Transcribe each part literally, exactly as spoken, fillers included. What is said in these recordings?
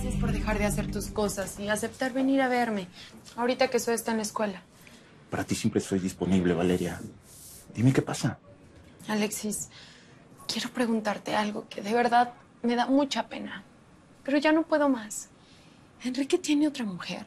Gracias por dejar de hacer tus cosas y aceptar venir a verme, ahorita que Zoe está en la escuela. Para ti siempre estoy disponible, Valeria. Dime qué pasa. Alexis, quiero preguntarte algo que de verdad me da mucha pena, pero ya no puedo más. Enrique tiene otra mujer.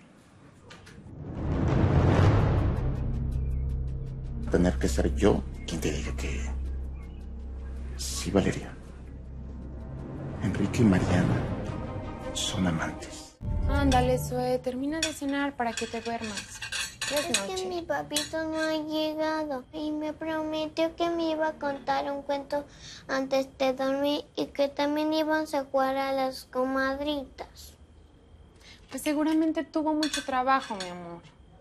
Tener que ser yo quien te diga que... Sí, Valeria. Enrique y Mariana son amantes. Ándale, Zoe, termina de cenar para que te duermas. Es, es que mi papito no ha llegado y me prometió que me iba a contar un cuento antes de dormir y que también íbamos a jugar a las comadritas. Pues seguramente tuvo mucho trabajo, mi amor.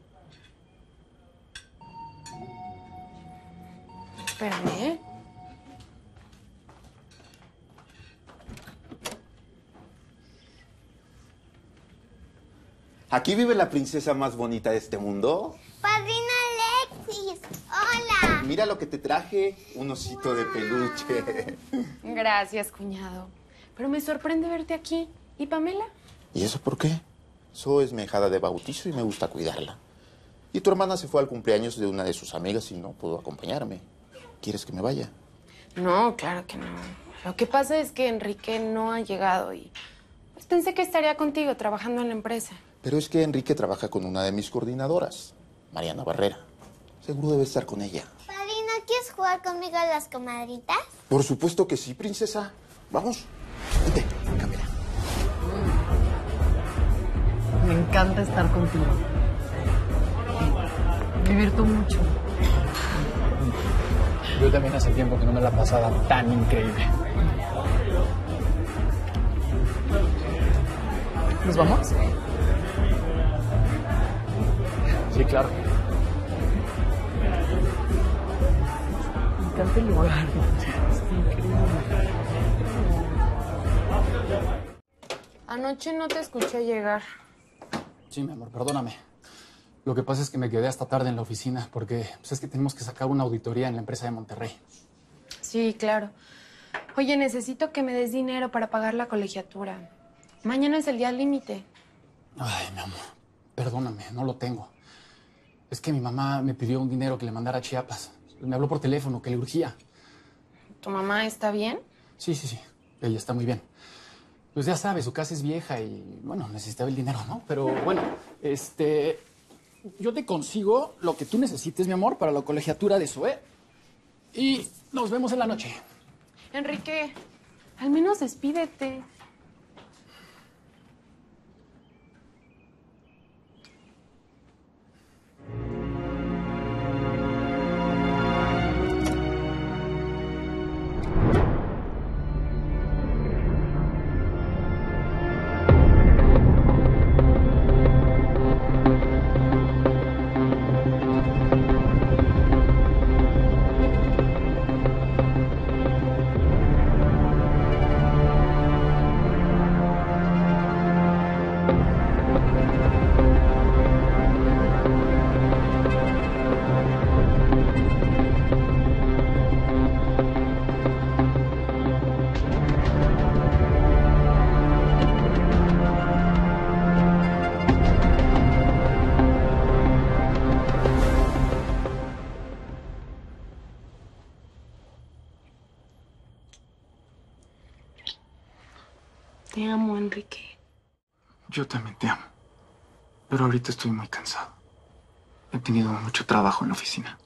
Espérame, ¿eh? ¿Aquí vive la princesa más bonita de este mundo? ¡Padrino Alexis! ¡Hola! Mira lo que te traje, un osito wow. de peluche. Gracias, cuñado. Pero me sorprende verte aquí. ¿Y Pamela? ¿Y eso por qué? Zoe es mi ahijada de bautizo y me gusta cuidarla. Y tu hermana se fue al cumpleaños de una de sus amigas y no pudo acompañarme. ¿Quieres que me vaya? No, claro que no. Lo que pasa es que Enrique no ha llegado y pues pensé que estaría contigo trabajando en la empresa. Pero es que Enrique trabaja con una de mis coordinadoras, Mariana Barrera. Seguro debe estar con ella. Padrino, ¿quieres jugar conmigo a las comadritas? Por supuesto que sí, princesa. Vamos. Vente, cámara. Me encanta estar contigo. Me divierto mucho. Yo también hace tiempo que no me la pasaba tan increíble. ¿Nos vamos? Sí, claro. Me encanta el lugar. Está increíble. Anoche no te escuché llegar. Sí, mi amor, perdóname. Lo que pasa es que me quedé hasta tarde en la oficina porque pues, es que tenemos que sacar una auditoría en la empresa de Monterrey. Sí, claro. Oye, necesito que me des dinero para pagar la colegiatura. Mañana es el día límite. Ay, mi amor, perdóname, no lo tengo. Es que mi mamá me pidió un dinero que le mandara a Chiapas. Me habló por teléfono, que le urgía. ¿Tu mamá está bien? Sí, sí, sí. Ella está muy bien. Pues ya sabes, su casa es vieja y, bueno, necesitaba el dinero, ¿no? Pero, bueno, este... yo te consigo lo que tú necesites, mi amor, para la colegiatura de Zoe. Y nos vemos en la noche. Enrique, al menos despídete. Te amo, Enrique. Yo también te amo. Pero ahorita estoy muy cansado. He tenido mucho trabajo en la oficina.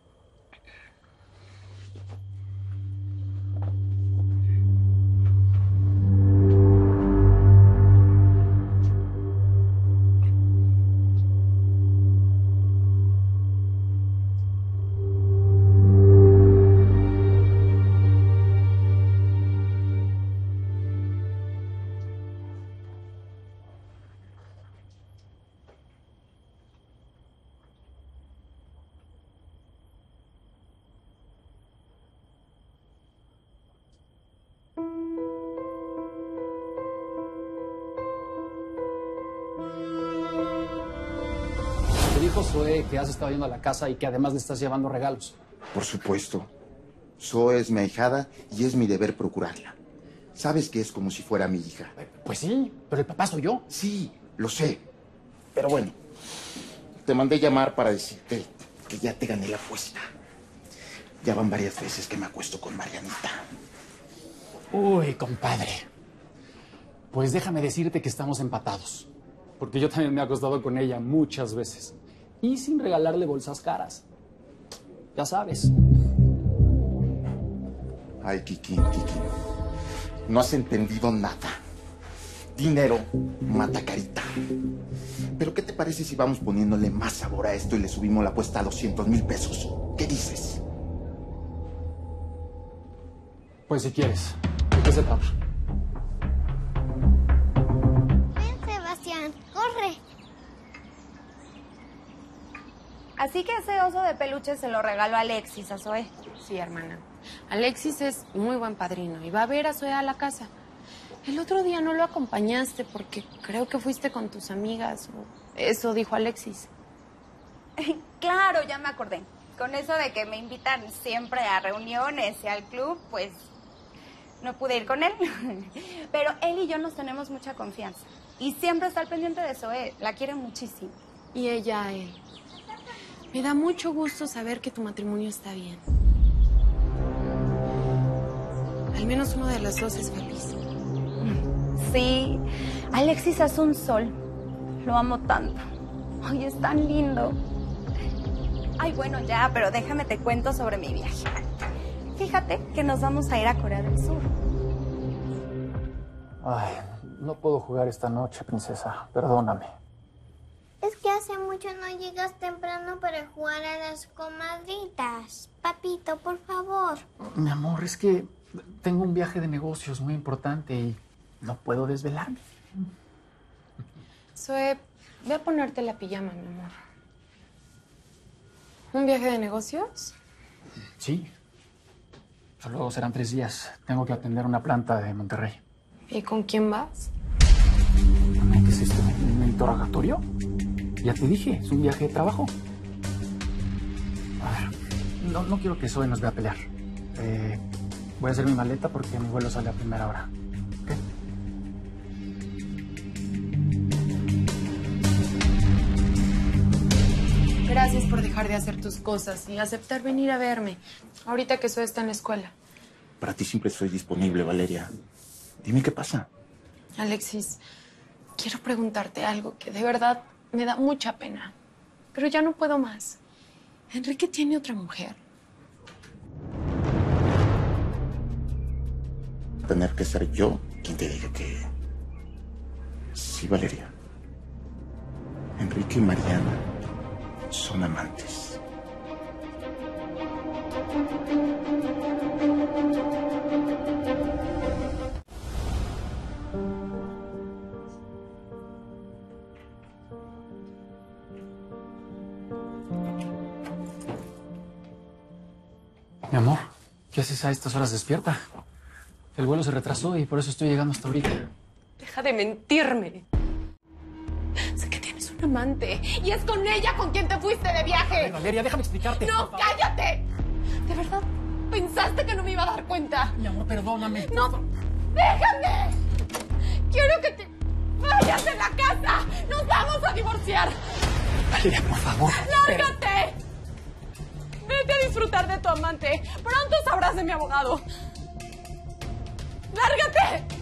Te dijo Zoe que has estado yendo a la casa y que además le estás llevando regalos. Por supuesto. Zoe es mi ahijada y es mi deber procurarla. Sabes que es como si fuera mi hija. Pues sí, pero el papá soy yo. Sí, lo sé. Pero bueno, te mandé llamar para decirte que ya te gané la apuesta. Ya van varias veces que me acuesto con Marianita. Uy, compadre. Pues déjame decirte que estamos empatados. Porque yo también me he acostado con ella muchas veces. Y sin regalarle bolsas caras. Ya sabes. Ay, Kiki, Kiki. No has entendido nada. Dinero mata carita. Pero ¿qué te parece si vamos poniéndole más sabor a esto y le subimos la apuesta a doscientos mil pesos? ¿Qué dices? Pues si quieres. ¿De qué se trata? Ven, Sebastián, corre. Así que ese oso de peluche se lo regaló a Alexis, a Zoe. Sí, hermana. Alexis es muy buen padrino y va a ver a Zoe a la casa. El otro día no lo acompañaste porque creo que fuiste con tus amigas. O eso dijo Alexis. Claro, ya me acordé. Con eso de que me invitan siempre a reuniones y al club, pues no pude ir con él. Pero él y yo nos tenemos mucha confianza. Y siempre está al pendiente de Zoe. La quiere muchísimo. Y ella a él. Me da mucho gusto saber que tu matrimonio está bien. Al menos uno de los dos es feliz. Sí, Alexis es un sol. Lo amo tanto. Ay, es tan lindo. Ay, bueno, ya, pero déjame te cuento sobre mi viaje. Fíjate que nos vamos a ir a Corea del Sur. Ay, no puedo jugar esta noche, princesa. Perdóname. Es que hace mucho no llegas temprano para jugar a las comadritas. Papito, por favor. Mi amor, es que tengo un viaje de negocios muy importante y no puedo desvelarme. Zoe, ve a ponerte la pijama, mi amor. ¿Un viaje de negocios? Sí. Solo serán tres días. Tengo que atender una planta de Monterrey. ¿Y con quién vas? ¿Qué es esto? ¿Un interrogatorio? Ya te dije, es un viaje de trabajo. A ver, no, no quiero que Zoe nos vea pelear. Eh, voy a hacer mi maleta porque mi vuelo sale a primera hora. ¿Ok? Gracias por dejar de hacer tus cosas y aceptar venir a verme. Ahorita que Zoe está en la escuela. Para ti siempre estoy disponible, Valeria. Dime qué pasa. Alexis, quiero preguntarte algo que de verdad me da mucha pena. Pero ya no puedo más. Enrique tiene otra mujer. Tener que ser yo quien te diga que... Sí, Valeria. Enrique y Mariana son amantes. Mi amor, ¿qué haces a estas horas despierta? El vuelo se retrasó y por eso estoy llegando hasta ahorita. Deja de mentirme. Sé que tienes un amante y es con ella con quien te fuiste de viaje. Ay, Valeria, déjame explicarte. ¡No, cállate! ¿De verdad pensaste que no me iba a dar cuenta? Mi amor, perdóname. ¡No! ¡Déjame! ¡Quiero que te vayas de la casa! ¡Nos vamos a divorciar! Valeria, por favor. ¡Lárgate! Vete a disfrutar de tu amante. Pronto sabrás de mi abogado. ¡Lárgate!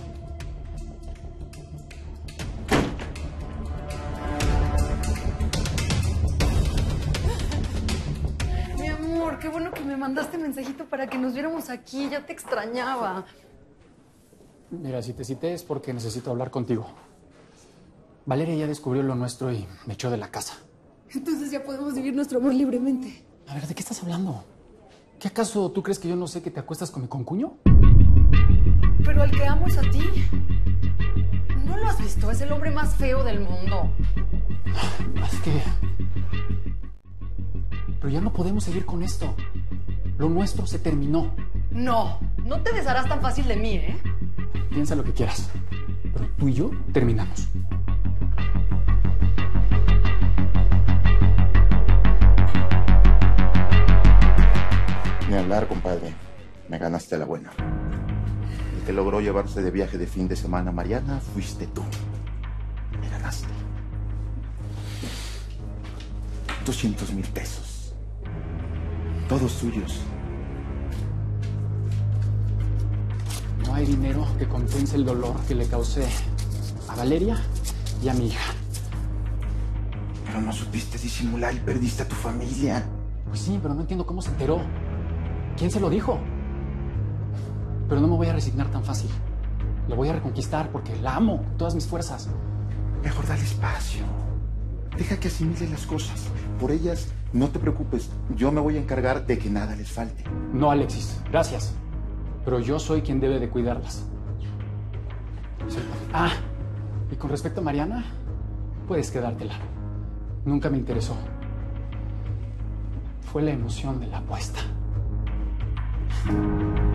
Mi amor, qué bueno que me mandaste mensajito para que nos viéramos aquí. Ya te extrañaba. Mira, si te cité es porque necesito hablar contigo. Valeria ya descubrió lo nuestro y me echó de la casa. Entonces ya podemos vivir nuestro amor libremente. A ver, ¿de qué estás hablando? ¿Qué acaso tú crees que yo no sé que te acuestas con mi concuño? Pero al que amo es a ti. ¿No lo has visto? Es el hombre más feo del mundo. Es que... Pero ya no podemos seguir con esto. Lo nuestro se terminó. No, no te desharás tan fácil de mí, ¿eh? Piensa lo que quieras. Pero tú y yo terminamos. Ni hablar, compadre. Me ganaste la buena. que logró llevarse de viaje de fin de semana a Mariana fuiste tú. Me ganaste. Doscientos mil pesos. Todos tuyos. No hay dinero que compense el dolor que le causé a Valeria y a mi hija. Pero no supiste disimular y perdiste a tu familia. Pues sí, pero no entiendo cómo se enteró. ¿Quién se lo dijo? Pero no me voy a resignar tan fácil. La voy a reconquistar porque la amo con todas mis fuerzas. Mejor dale espacio. Deja que asimile las cosas. Por ellas, no te preocupes. Yo me voy a encargar de que nada les falte. No, Alexis. Gracias. Pero yo soy quien debe de cuidarlas. Sí. Ah, y con respecto a Mariana, puedes quedártela. Nunca me interesó. Fue la emoción de la apuesta.